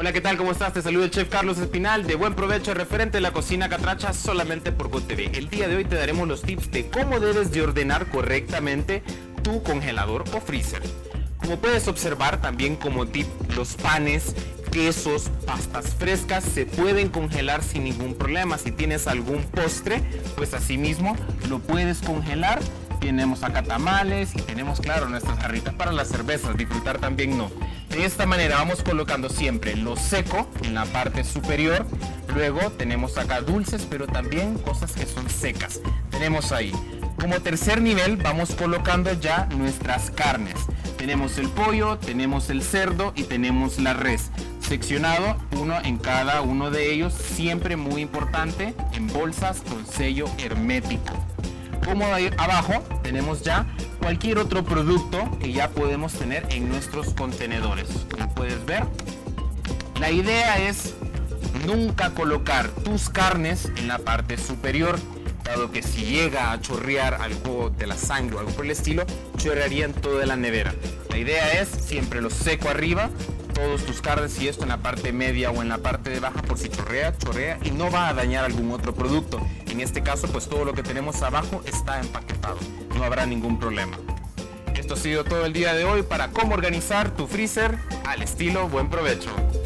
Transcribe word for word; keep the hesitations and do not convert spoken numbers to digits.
Hola, ¿qué tal? ¿Cómo estás? Te saluda el chef Carlos Espinal de Buen Provecho, referente a la cocina catracha, solamente por GoTV. El día de hoy te daremos los tips de cómo debes de ordenar correctamente tu congelador o freezer. Como puedes observar, también como tip, los panes, quesos, pastas frescas se pueden congelar sin ningún problema. Si tienes algún postre, pues así mismo lo puedes congelar. Tenemos acá tamales y tenemos, claro, nuestras jarritas para las cervezas, disfrutar también no. De esta manera vamos colocando siempre lo seco en la parte superior. Luego tenemos acá dulces, pero también cosas que son secas. Tenemos ahí. Como tercer nivel vamos colocando ya nuestras carnes. Tenemos el pollo, tenemos el cerdo y tenemos la res. Seccionado uno en cada uno de ellos, siempre muy importante, en bolsas con sello hermético. Como ahí abajo tenemos ya cualquier otro producto que ya podemos tener en nuestros contenedores. Como puedes ver, la idea es nunca colocar tus carnes en la parte superior, dado que si llega a chorrear algo de la sangre o algo por el estilo, chorrearía en toda la nevera. La idea es siempre lo seco arriba, todos tus carnes, y esto en la parte media o en la parte de baja, por si chorrea, chorrea y no va a dañar algún otro producto. En este caso, pues todo lo que tenemos abajo está empaquetado, no habrá ningún problema. Esto ha sido todo el día de hoy para cómo organizar tu freezer al estilo Buen Provecho.